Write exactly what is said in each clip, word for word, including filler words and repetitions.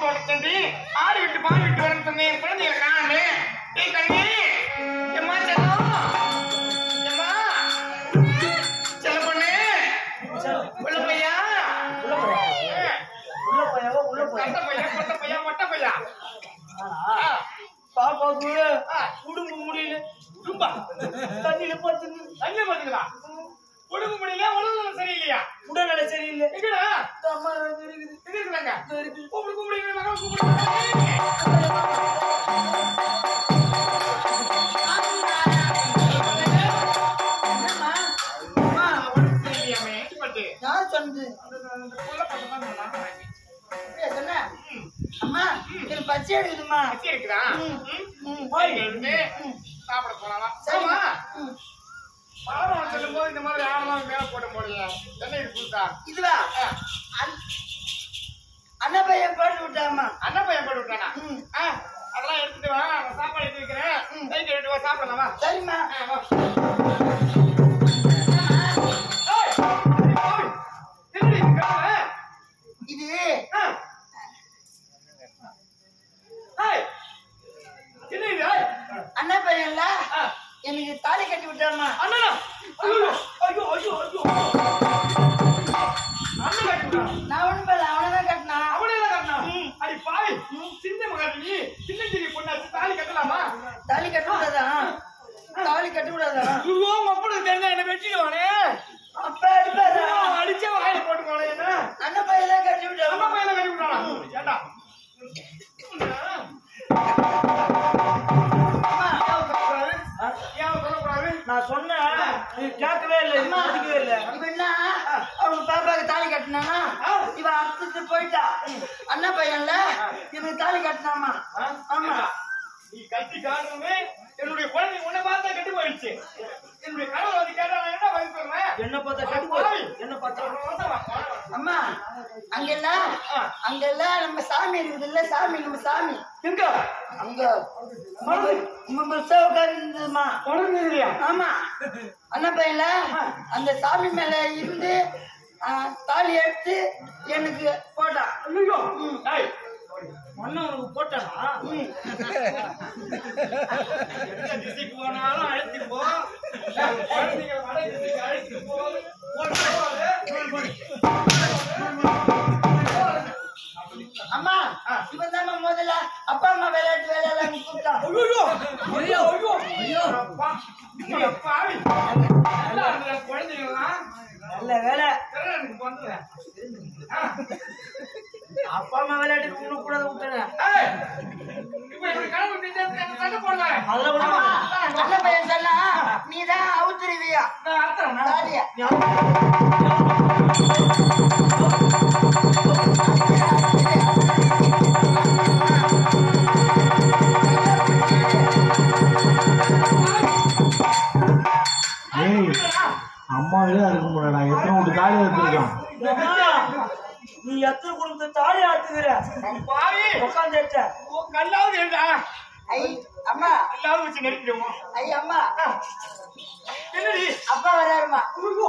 தோட்டத்தண்டி ஆடு விட்டு பால் விட்டு வரேன்னு சொன்னேன். குழந்தைய காணமே. ஏய் கண்ணே, எம்மா செல்லம், எம்மா செல்ல பொண்ணு, உள்ள பையா, உள்ள பையாவா உள்ள பையா கட்ட பையா கொட்ட பையா மொட்டை பையா பாப்பாவுக்கு உடும்பு முடியல தும்பா தண்ணியில பார்த்து தண்ணியில பாத்துக்கலாம். உடம்பு முடியல, உடம்பு சரியில்லையா? உடல்நடை சரியில்லை. எங்கடா அம்மா இருக்குது எங்க இருக்கிறாங்க? கூப்பிடு கூப்பிடு மகன் கூப்பிடு. யார் சொன்னது? அம்மா எனக்கு பச்சை எடுக்குதுமா. பச்சை இருக்குதா? சாப்பிட போலாம். சரிமா பாடம் சொல்லும் போது இந்த மாதிரி ஆடலாம் மேல போட முடியல. என்ன இது புதுசா? இதுவா அண்ணா பையன் போட்டு விட்டாமா. அண்ணா பையன் போட்டு விட்டானா? அதெல்லாம் எடுத்துட்டு வா, நான் சாப்பாடு எடுத்து வைக்கிறேன். கைக்கு எடுத்து வா, சாப்பிடலாமா? சரிம்மா. இது அண்ணா பையன்ல எனக்கு தாலி கட்டி விட்டாமா. அண்ணா ஐயோ ஐயோ ஐயோ ஐயோ அண்ணன் கட்டி விட்டான். நான் ஒண்ணும் பண்ணல, அவனதான் கட்டினா. அவனே தான் கட்டினான். அடி பாவி, சின்ன மகாட்டி நீ சின்ன சின்ன பொண்ணாச்சு தாலி கட்டலாமா? தாலி கட்ட விடாதா? தாலி கட்ட விடாதா? ஐயோ மப்பனுக்கு தெரிஞ்சா என்ன வெட்டிடுவானே. அப்ப அடிப்பாரா? அடிச்சே வாயில போட்டுக்கோனே. என்ன அண்ணா பையன் தான் கட்டி விட்டான். அண்ணா பையனை கட்டி விட்டானா? ஏண்டா நான் சொன்னேன், நீ கேட்கவே இல்லை, மதிக்கவே இல்லை. அப்படின்னா அவங்க பாப்பாக்கு தாலி கட்டினானா, இவன் அறுத்துட்டு போயிட்டா. அண்ணா பையன்ல இவன் தாலி கட்டினாமா. ஆமா, நீ கட்டி காரணமே என்னுடைய குழந்தை உன்னை பார்த்தா கட்டி போயிடுச்சு. என்னுடைய கணவர் வந்து கேட்டா நான் என்ன பதில் சொல்றேன்? என்ன பார்த்தா கட்டி போய் என்ன பார்த்தா? அம்மா அங்கெல்லாம் அங்கெல்லாம் நம்ம சாமி இருக்குது இல்ல, சாமி நம்ம சாமி எங்க அங்க உட்கார்ந்துமா. ஆமா, அண்ணா பையன்ல அந்த சாமி மேல இருந்து தாலி எடுத்து எனக்கு போட்டான். மண்ண உனக்கு போட்டானா? திசைக்கு போனாலும் அழைத்து போ, குழந்தைங்க வட திசைக்கு அழைத்து போ. அம்மா இவன் தான் முதல்ல அப்பா அம்மா விளையாட்டு விளையாட கூப்பிட்டான். குழந்தைங்கலாம் நல்ல வேலை எனக்கு வந்துடுறேன். அப்பா அம்மா விளையாட்டு உனக்கு கூட விட்டுறேன். நல்ல பையன் சொன்னா நீதான் அவுத்துருவியா தாலியா? அம்மாவிலே இருக்க முடியல. நான் எத்தனை வீட்டு தாலி எடுத்துருக்கேன். நீ எத்தனை குடும்பத்தை தாலி ஆத்துக்கிற உட்காந்து கல்லாவது ஏண்டா? ஐ அம்மா கல்லாவது வச்சு நெருக்கிடுவோம். ஐ அம்மா என்னடி அப்பா வராருமா.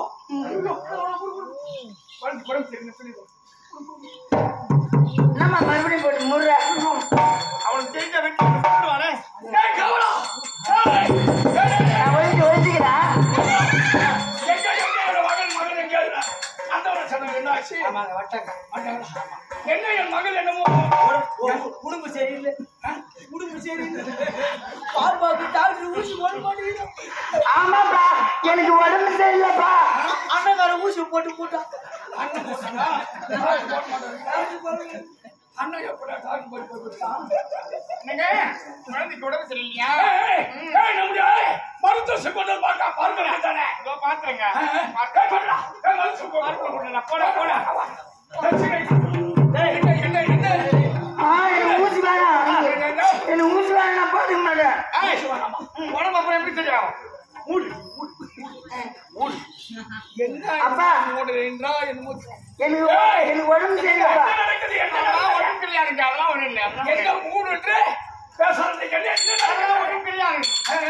என்னம்மா மறுபடியும் போட்டு முடுற? அவனுக்கு தெரிஞ்ச வெட்டி போடுவானே. நான் ஒழிச்சு ஒழிச்சுக்கிறேன். என்ன என் மகள் என்னமோ குடும்பம் சரியில்லை, குடும்பம் சரியில்லை. பாப்பாக்கு டாக்டர் ஊசி போட மாட்டேங்குது. ஆமாப்பா, எனக்கு உடம்பு சரியில்லைப்பா. அண்ணன் ஊசி போட்டு போட்டான். அண்ணன் எப்படா டாக்டர் போய் போட்டுட்டான்? குழந்தைக்கு உடம்பு சரியில்லையா? மருத்துவ கொண்டு பார்க்க பாருங்க தானே. இதோ பாத்துறேங்க. போட போட ஊசி வேணாம், எனக்கு ஊசி வேணாம், நான் போட்டுக்க மாட்டேன். உடம்பு அப்புறம் எப்படி தெரியும்? அப்பா எனக்கு எனக்கு உடம்பு சரியில்லைப்பா. உடம்பு கிடையாது, அதெல்லாம் ஒண்ணு இல்லை. மூணு உடம்பு கிடையாது.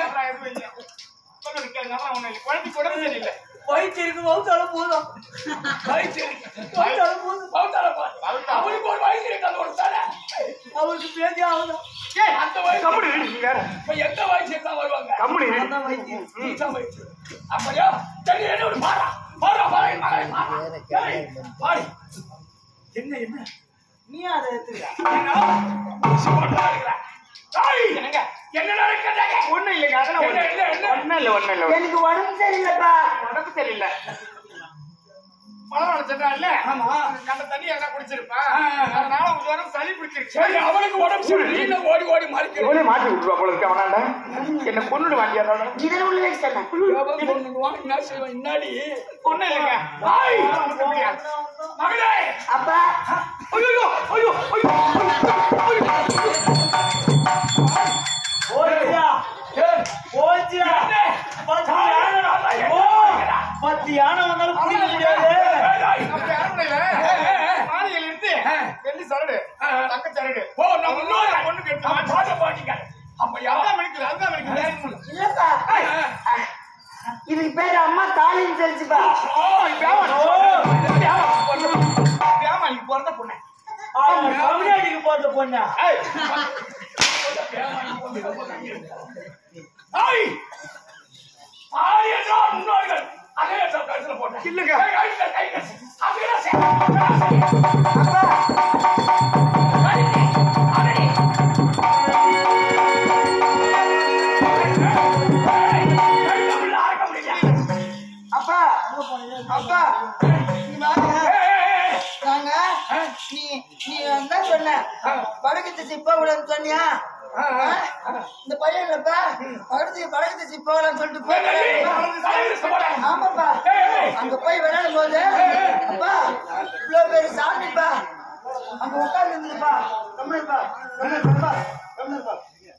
குழந்தைக்கு உடம்பு சரியில்லை. வயிற்று இருக்கு, வவுத்தால போதும். வயிற்று வவுத்தால போதும். அவனுக்கு ஒரு வயசு இருக்கு. அந்த ஒரு தானே அவருக்கு பேசி ஆகுது. ஏய் அந்த வயசு கம்பெனி நீங்க இப்ப எந்த வயசுல தான் வருவாங்க கம்பெனி அதான் வைத்தியம். நீச்சா வயசு அப்படியா சரி என்ன ஒரு பாரா பாரா பாரா மகன் பாரா ஏய், பாரு என்ன என்ன நீ அதை எடுத்துக்க. என்ன ஊசி போட்டா இருக்கற ஏய் என்னங்க என்ன நடக்குதுங்க ஒண்ணும் இல்லைங்க அதெல்லாம் என்ன என்ன என்ன ஒண்ணும் இல்ல ஒண்ணும் இல்ல எனக்கு உடம்பு சரியில்லைப்பா. உடம்பு சரியில்லை மழை சென்றான்ல ஆமா கண்ட தண்ணி என்ன குடிச்சிருப்பா ஆ, ஆ. அதனால உங்க உடம்பு சளி பிடிச்சிருச்சு சரி அவனுக்கு உடம்பு சரி நீ ஓடி ஓடி மறிக்கிற இவனே மாட்டி விட்டுருவா போல இருக்க அவனாண்ட என்ன கொண்டுடு வாங்கியா இதில் உள்ள வச்சுட்டேன். என்ன செய்வான் இன்னாடி ஒண்ணும் இல்லைங்க ஏய், மகனே அப்பா ஐயோ ஐயோ ஐயோ போச்சுடா. ஏய் போச்சுடா. பத்து யானை ஓ, பத்து யானை வந்தாலும் பிடிக்க முடியாது. அப்படி அரண்மனையில மாளிகையில் இருந்து வெள்ளி சரடு தங்க சரடு ஓ நம்ம இன்னொரு ஒண்ணு கெட்டு நம்ம பாட்ட பாட்டிங்க அப்பையா அதான் மணிக்கு அதான் மணிக்கு இல்லப்பா, இதுக்கு பேரு அம்மா தாலின்னு தெரிச்சுப்பா. ஓ வேமாளிக்கு பிறந்த பொண்ணு தமிழ்நாட்டுக்கு போறது பொண்ணா? ஐய் ஆரியனா முன்னோர்கள் அதே கடைசில போட்டேன் இல்லங்க அப்பா அப்பா நீ வாங்க. நாங்க நீ நீ என்ன சொன்ன படகு சிப்ப கூடாதுன்னு சொன்னியா? இந்த பையன் இல்லப்பா படகு படகு சிப்ப கூடாதுன்னு சொல்லிட்டு போய் ஆமாப்பா அங்க போய் விளையாடும் போது அப்பா இவ்வளவு பேரு சாமிப்பா அங்க உட்கார்ந்து இருந்துப்பா கம்மிப்பா கம்மிப்பா கம்மிப்பா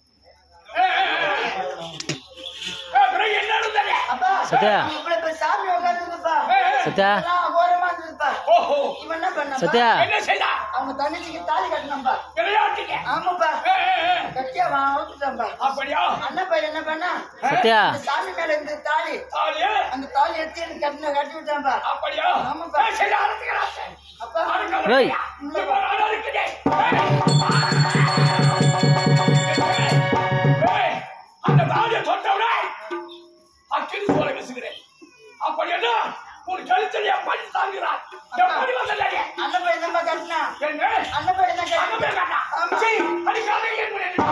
அப்பா சத்யா. இவ்வளவு பேர் சாமி உட்கார்ந்துப்பா சத்யா. ஓரமா இருந்துப்பா ஓஹோ இவன் என்ன பண்ண சத்யா. என்ன செய்தா அவங்க தங்கச்சிக்கு தாலி கட்டணும்பா. விளையாட்டுங்க ஆமாப்பா கட்டியா அவன் அவுத்துட்டான்பா. அப்படியா அண்ணன் பையன் என்ன பண்ணா சத்யா. அந்த சாமி மேல இருந்த தாலி தாலியே அந்த தாலி எடுத்து எனக்கு கட்டின கட்டி விட்டான்பா. அப்படியா ஆமாப்பா. சரி அறுத்துக்கிறான் அப்பா ஏய். அந்த தாலியை தொட்டவுடனே அக்கினி சோலை வீசுகிறேன் அப்படின்னா ஒரு கழுத்தலியா பண்ணி தாங்கிறான் எப்படி வந்தீங்க அண்ணன் பையன் தான் கட்டினா என்ன அண்ணன் பையன் தான் அங்க கட்டினா. போய் காட்டா ஆமா. சரி அடிக்காதே என்ன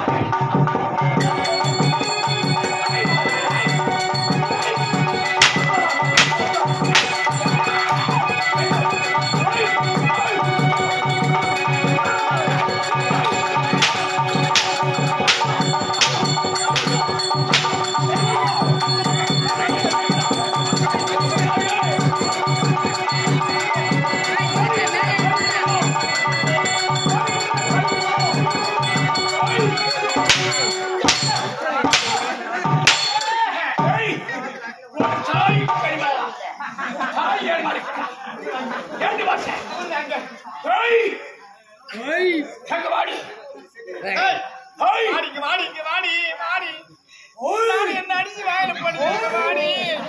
வாடிங்க வாடிங்க வாடி வாடி வாடி என்ன அடிச்சு வாயில போடுங்க வாடி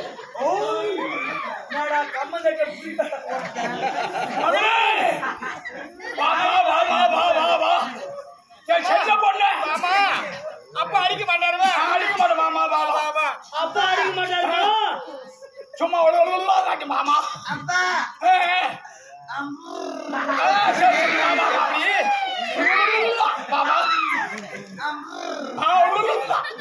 என்னடா கம்மன் கட்ட புடிக்க மாமா அப்பா அடிக்க மாட்டாருவா அடிக்க மாட்டேன் மாமா வா வா வா அப்பா அடிக்க மாட்டாருமா? சும்மா உள்ள காட்டு மாமா அப்பா ஏ, ஏ. அம்மா ஆ, சரி, சரி, மாமா, அப்படி. மாமா. ஆ, உள்ள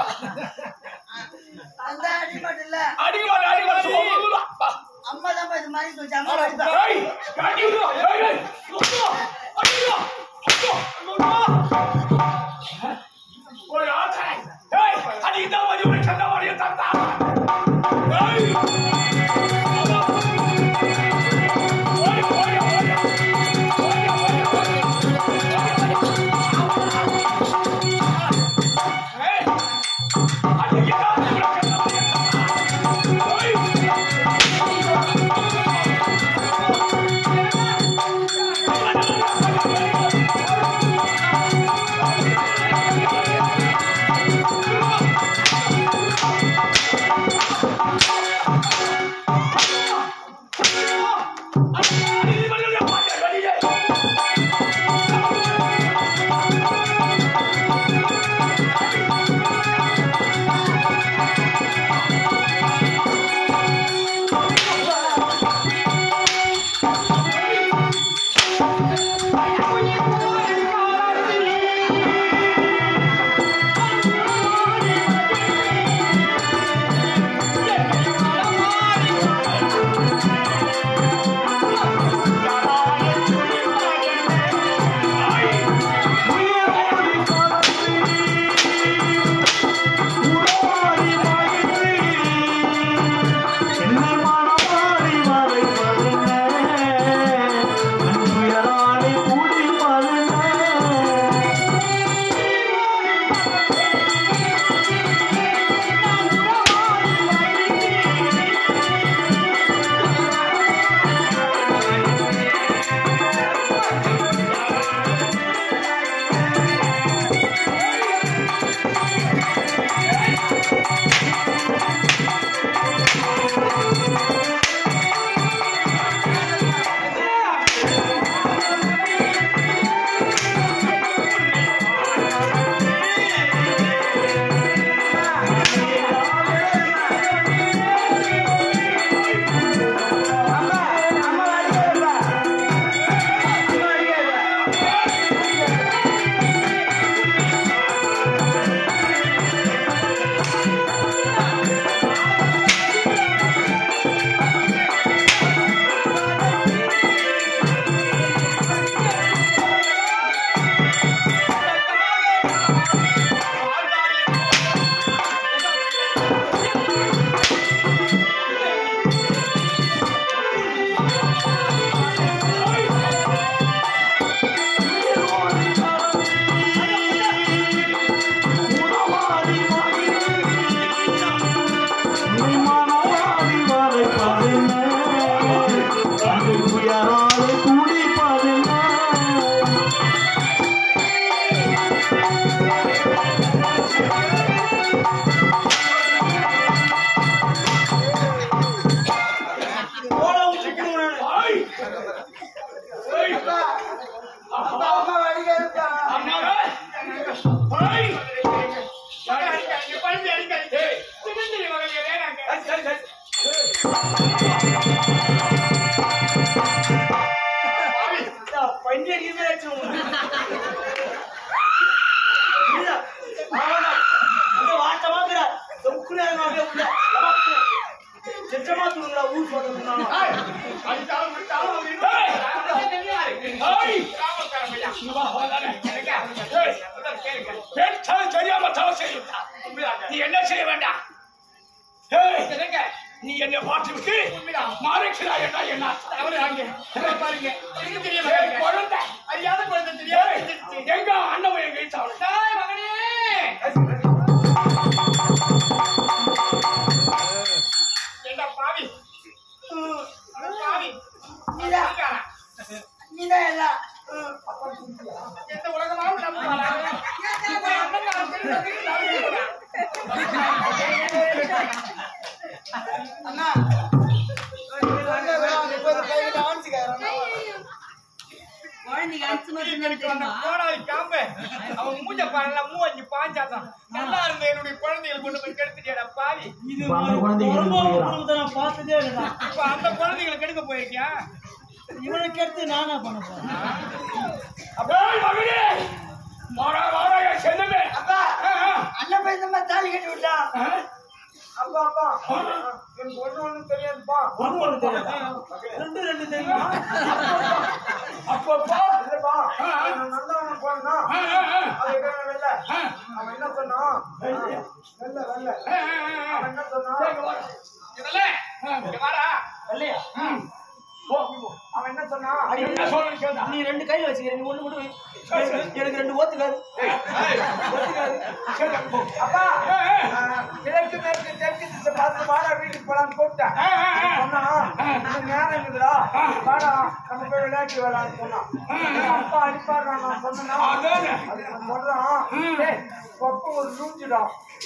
அந்த அடி மட்டும் இல்ல அடிக்க மாட்டேன் அடிக்க மாட்டேன் சும்மா உள்ள வா. அம்மா தான் இது மாதிரி சொல்லி அம்மா அடிப்பா. ஏய், அடிக்க, ஏய், ஏய், உள்ள, அடிக்க, அடிக்க, உள்ள. ஒரு ஆசை. ஏய், அடிக்க மாதிரி ஒரு சண்டை மாதிரியே தந்தா. ஏய். மாமா. ஓடி, ஓடி, ஓடி. ஓடி, ஓடி, ஓடி. ஏய், அடிக்க மாதிரி ஒரு சண்டை மாதிரியே தந்தா. ஏய். ஏய், அடிக்காதீங்க, குழந்தை அடிக்காதீங்க. ஏய். சின்னஞ்சிறு மகளே, வேணாங்க. சரி, சரி, சரி. பண்டிகை கீழே வச்சு வாட்டமா செச்சமா தூங்குறா ஊர் சொல்றா ஏய், அடிச்சாலும் விட்டாலும் அவர் இன்னும் ஏய். அதெல்லாம் தெரியாது. ஏய். காமக்காரன் பையன். இங்க வா, வாதானே. எனக்கு ஏய். அதான் கேளுங்க. பேச்சாலும் தெரியாம தவறு செய்யுதா? உண்மைதாங்க. நீ என்ன செய்ய வேண்டாம்? ஏய், எனக்கு நீ என்னை மாற்றி விட்டு உண்மைதான். மாறிக்கிறாய் என்ன என்ன அவரு அங்க. இதை பாருங்க. எனக்கு தெரிய ஏய், மாட்டேங்குது. குழந்தை. அறியாத குழந்தை தெரியாது. ஏய், எங்க அண்ணன் எங்க வீட்டாவளை தாய் மகனே. ஏண்டா பாவி. அட பாவி. நீதான். இருக்காரா? நீதான் எல்லாம் எந்த உலகமாவும் நம்புவாரா? உங்க அண்ணன்காரன் தெரிஞ்சதுக்கு நம்பிக்கிறா. அண்ணா குழந்தைக்கு அடிச்சு எனக்கு அந்த கோடாலி காம்பு, அவன் மூஞ்ச பாருல, மூவஞ்சு பாஞ்சாதான். நல்லா இருந்த என்னுடைய குழந்தைகளை கொண்டு போய் கெடுத்துட்டியாடா பாவி. இது இப்ப அந்த குழந்தைங்க ரொம்ப போயிடலாம். குடும்பத்தை நான் பார்த்ததே இல்லைடா. இப்ப அந்த குழந்தைகளை கெடுக்க போயிருக்கியா? இவனுக்கு எடுத்து நானா பண்ண போறேன். ஏய், மகனே. வாடா, வாடா, என் செல்லமே. அப்பா ஆ, ஆ. அண்ணன் போய் இந்த மாதிரி தாலி கட்டி விட்டான். ஆ? அப்பா அப்பா எனக்கு ஒண்ணு ஒண்ணு தெரியாதுப்பா. ஒண்ணு ஒண்ணு தெரியாதா? ரெண்டு ரெண்டு தெரியுமா? அப்பப்பா. இல்லப்பா ஆ, ஆ. நான் நல்லவன போனா ஆ, ஆ, ஆ. அது என்ன வெல்ல ஆ. அவன் என்ன சொன்னான்? வெல்ல வெல்ல ஆ, ஆ, ஆ. அவன் என்ன சொன்னான்? இங்க வா. இதல்ல, இங்க வாடா. வெள்ளையா? ம். போ. அவன் என்ன சொன்னான்? அடி, என்ன சொல்றேன்னு கேட்டா? நீ ரெண்டு கையில வச்சுக்கிற, நீ ஒண்ணு மட்டும் வை. எனக்கு- எனக்கு ரெண்டு ஓத்துக்காது. ஓத்துக்காது. சரி, போ. அப்பா ஏய், ஏய். கிழக்கு மேற்கு தெற்கு திசை பார்த்து வாடா வீட்டுக்கு போலான்னு கூப்பிட்டேன். ஆ, ஆ, ஆ. சொன்னா இன்னும் நேரம் இருக்குதுடா, வாடா நம்ம போய் விளையாட்டு விளையாட சொன்னான். அப்பா அடிப்பாரு நான் சொன்னா அதானே. அதுக்கு நான் சொல்றான், டேய், பப்பு ஒரு லூச்சுடா.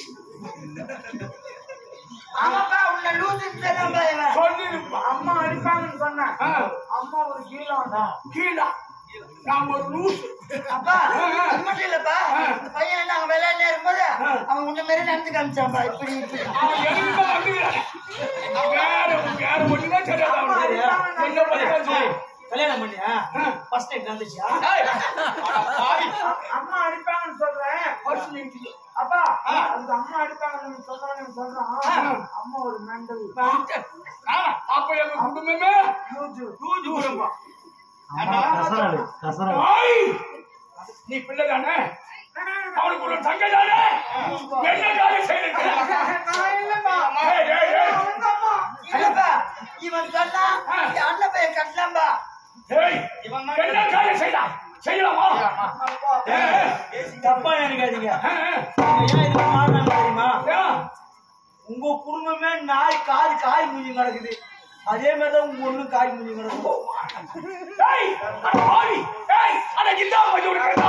ஆமாப்பா உன்னை லூசுன்னு தெரியாம இவன். சொல்லிருப்பா. அம்மா அடிப்பாங்கன்னு சொன்னேன். ஆ. அம்மா ஒரு கீழாண்டா. கீழா. நான் ஒரு லூசு. அப்பா அது மட்டும் இல்லப்பா, இந்த பையன் என்ன அவன் விளையாண்டே இருக்கும்போது அவன் உன்ன மாதிரி நடந்து காமிச்சான்பா, இப்படி இப்படி. அவன் எதுக்குமே வந்துக்கிறானே. வேற வேற ஒண்ணுமே தெரியாது அவனுக்கு. என்ன பண்ணிக்காச்சு? கல்யாணம் பண்ணியா? ஃபர்ஸ்ட் டைம் நடந்துச்சியா? ஏய், அட பாவி. அம்மா அடிப்பாங்கன்னு சொல்றேன். First time. அப்பா அதுக்கு அம்மா அடிப்பாங்கன்னு சொல்றான்னு சொல்றான். அம்மா ஒரு மெண்டல். ஆ, அப்ப எங்க குடும்பமே லூசு. லூசு குடும்பம். ஆமா, கசராடு கசராடு ஆய்! நீ பிள்ளை தானே? அவனுக்கு ஒரு தங்கை தானே? என்ன காரியம் செய்திருக்கிறாய்? நான் இல்லப்பா. ஏய், ஏய், ஏய். அவங்க அம்மா. இல்லப்பா இவன் சொன்னா என் அண்ணன் பையன் கட்டலாம்பா. ஏய், என்ன காரியம் செய்தாய்? செய்யலாமா? அப்பா ஏய், தப்பா நினைக்காதீங்க. ஆ, ஆ. ஏன் இதுக்கு மாறினாங்க தெரியுமா? ஏன்? உங்க குடும்பமே நாய் காது காய் மூஞ்சி கிடக்குது, அதே மாதிரிதான் உங்க ஒண்ணு காய் மூஞ்சி கிடக்குது. ஏய், அட பாவி. ஏய், அட இந்தா போய் ஒரு கண்டா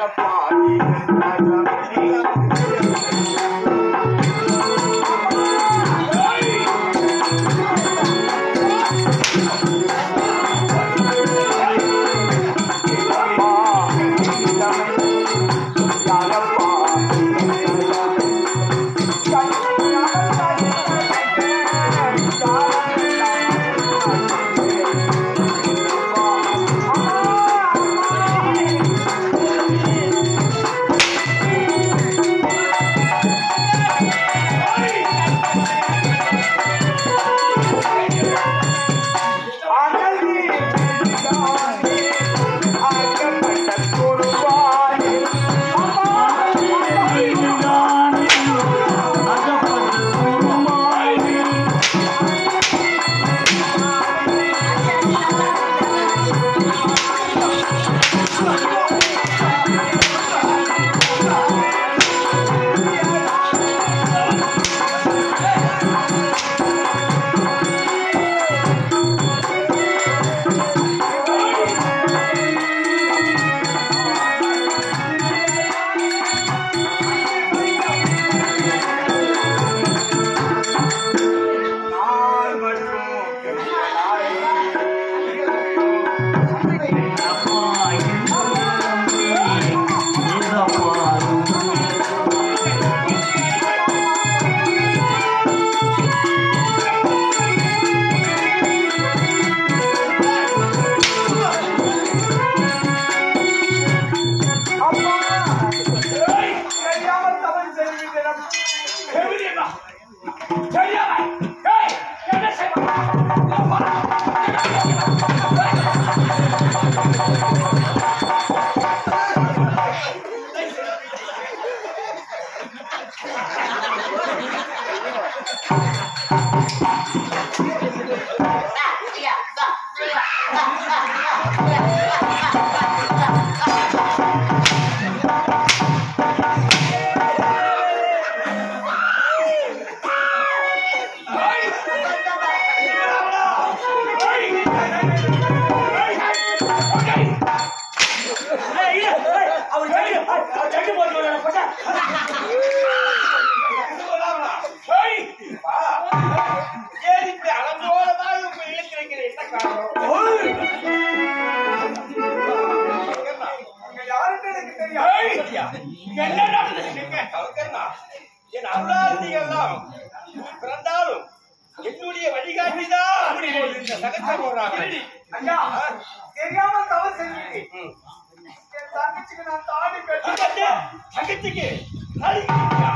பிறந்தாலும் என்னுடைய வழிகாட்டிதான் இந்த சகத்தை போடுறாங்க. ஐயா தெரியாம தவறு செஞ்சீங்க. என் தங்கச்சிக்கு நான் தாடி கட்டி தங்கச்சிக்கு தாடி கட்டியா?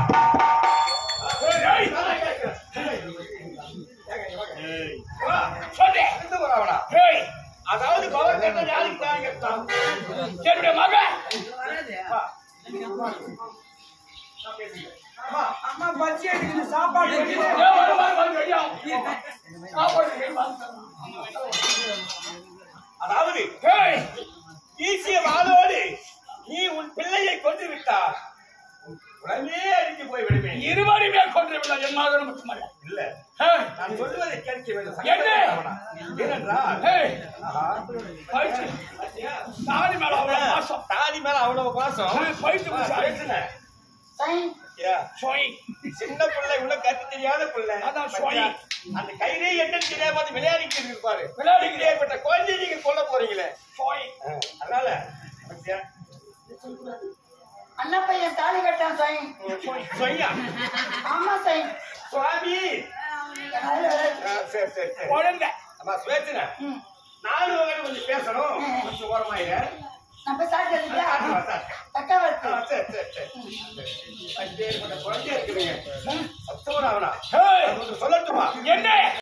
அதாவது பவர்கட்ட ஜாதிக்கு தாடி கட்டான் என்னுடைய மகன். அம்மா பச்சி அடிக்குது சாப்பாடு அதாவது வீசிய வாளோடு நீ உன் பிள்ளையை கொண்டு விட்டார் உடனே அடித்து போய் விடுவேன். இருவருமே கொண்டு விட்டார். என் மகன் மட்டுமல்ல. இல்ல நான் சொல்லுவதை கேட்க வேண்டும். ஏனென்றால் தாடி மேல அவ்வளவு பாசம் தாடி மேல அவ்வளவு பாசம் சின்ன பிள்ளை உள்ள கத்து தெரியாத பிள்ளை அந்த கயிறே என்னன்னு தெரியாம விளையாடிக்கிட்டு இருப்பாரு. விளையாடிக்கிட்டே ஏற்பட்ட குழந்தை நீங்க கொல்ல போறீங்களே. அதனால அண்ணா பையன் தாலி கட்டான் சாய். ஆமா சாய். சுவாமி சரி சரி சரி குழந்தை அம்மா சுவேச்சன நாலு வகை கொஞ்சம் பேசணும். கொஞ்சம் ஓரமாயிர நம்ம சாப்பிட்டு தக்கா வருது. சரி சரி சரி குழந்தை இருக்குதுங்க. சொல்லட்டுமா என்ன